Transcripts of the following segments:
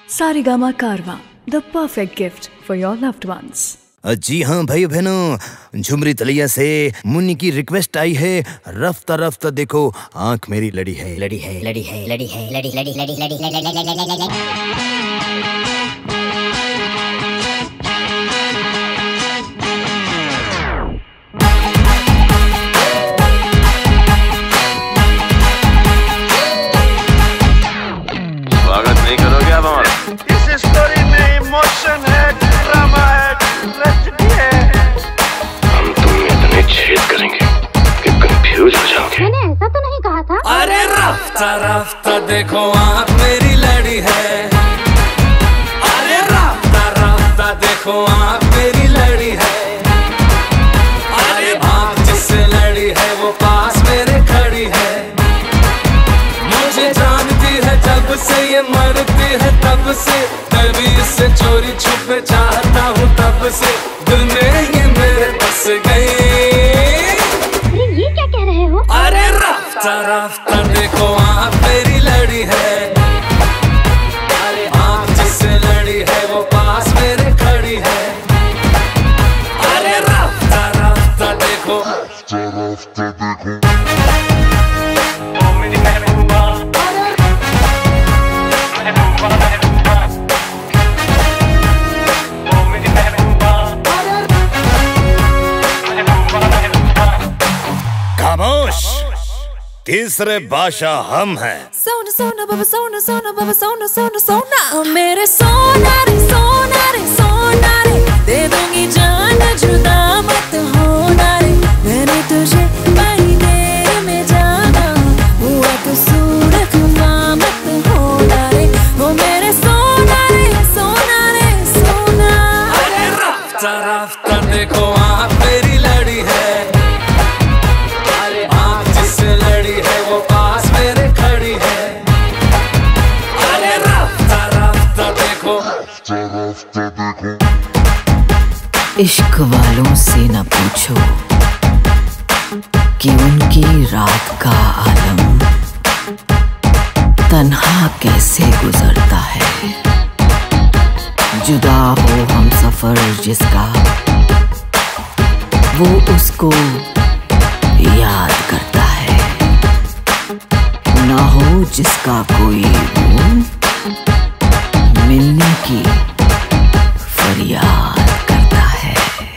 Saregama Karwaan, the perfect gift for your loved ones. जी हाँ भाई बहनों, झुमरी तलिया से मुन्नी की रिक्वेस्ट आई है। रफ्ता रफ्ता देखो आंख मेरी लड़ी है, लड़ी है, लड़ी है, लड़ी है, लड़ी लड़ी लड़ी लड़ी लड़ी। स्वागत नहीं करोगे आप हमारा? इस स्टोरी में इमोशन है, ड्रामा है, ट्रेजेडी है। हम तुम्हें इतने छेद करेंगे कि कंफ्यूज हो जाओगे। मैंने ऐसा तो नहीं कहा था। अरे रफ्ता रफ्ता देखो आँख मेरी लड़ी है। अरे रफ्ता रफ्ता देखो आँख मेरी लड़ी है। अरे आँख जिससे लड़ी है वो पास मेरे खड़ी है। मुझे जानती है जब से ये मरती है तब से, मैं भी इससे चोरी छुपे चाहता हूँ तब से। दिल में ये मेरे बस गई। अरे ये क्या कह रहे हो? अरे रफ्ता रफ्ता देखो आँख मेरी लड़ी है। अरे आँख जिससे लड़ी है वो पास मेरे खड़ी है। अरे रफ्ता रफ्ता देखो, ओ मेरी महबूबा, महबूबा महबूबा, ओ मेरी महबूबा, महबूबा महबूबा। खामोश, तीसरे बादशाह हम हैं। सोना सोना बाबा, सोना सोना बाबा, सोना सोना सोना मेरे सोना रे, सोना रे, सोना रे, दे दूंगी जान जुदा मत होना रे। मैंने तुझे बड़ी देर में जाना, हुआ कसूर खुदा मत होना रे। वो मेरे सोना रे, सोना रे, सोना। अरे रफ्ता रफ्ता देखो आँख मेरी लड़ी है। अरे आँख जिससे लड़ी है वो पास मेरे खड़ी है। अरे रफ्ता रफ्ता देखो, इश्क वालों से न पूछो कि उनकी रात का आलम तन्हा कैसे गुजरता है। जुदा हो हम सफर जिसका, वो उसको याद करता है। ना हो जिसका कोई वो, मिलने की फरियाद करता है।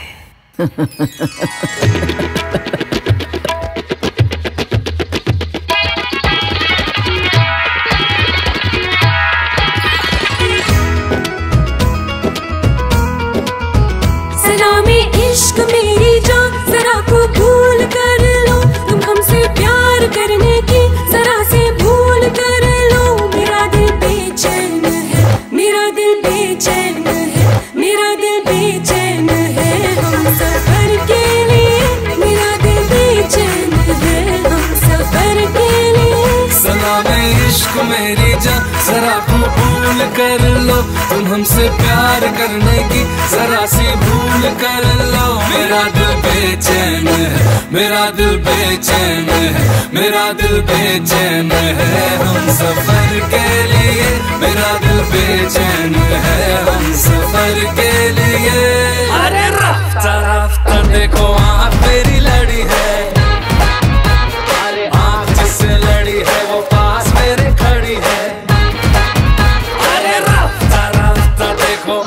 जरा में इश्क मेरी जान, जरा को भूल कर लो। तुम हमसे प्यार करने की जरा से भूल कर लो। मेरा दिल बेचैन है, मेरा दिल बेचैन है, मेरा दिल बेचैन है हम सफर के लिए। मेरा दिल बेचैन है हम सफर के लिए। सलामे इश्क मेरी जान, जरा को भूल कर लो। तुम हमसे प्यार करने की जरा सी भूल कर लो। मेरा दिल बेचैन है, मेरा दिल बेचैन है, मेरा दिल बेचैन है हम सफर के लिए। मेरा दिल बेचैन है हम सफर के लिए। अरे रफ्ता रफ्ता देखो आँख मेरी लड़ी है। अरे आँख जिससे लड़ी है वो पास मेरे खड़ी है। अरे रफ्ता रफ्ता देखो,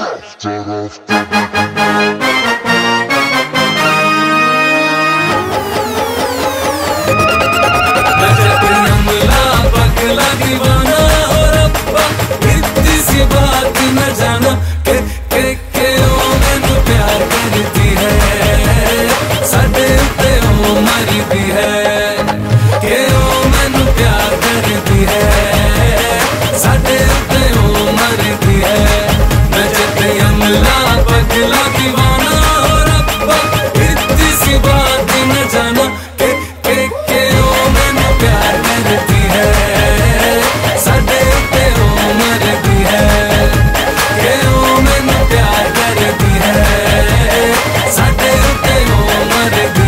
पगला दीवाना हो रब्बा, इतनी सी बात न जाना के ओ मैनू प्यार करती है। साडे उत्ते ओ मरदी है, के ओ मैनू प्यार करती है। साडे उत्ते ओ मरदी है। मैं जते अमला पगला दीवाना हो रब्बा, इतनी सी बात न जाना के ओ मैनू प्यार करती है। साडे उत्ते ओ मरदी है, के ओ मैनू प्यार करती है। साडे उत्ते ओ मरदी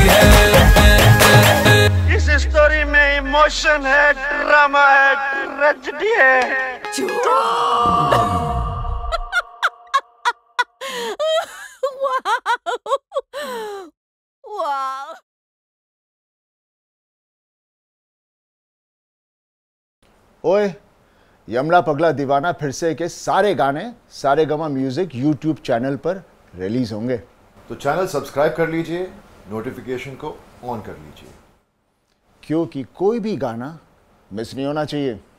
है। इस स्टोरी में इमोशन है, ड्रामा है, ट्रेजेडी है। ओए यमला पगला दीवाना फिर से के सारे गाने Saregama music YouTube channel पर रिलीज होंगे। तो चैनल सब्सक्राइब कर लीजिए, नोटिफिकेशन को ऑन कर लीजिए, क्योंकि कोई भी गाना मिस नहीं होना चाहिए।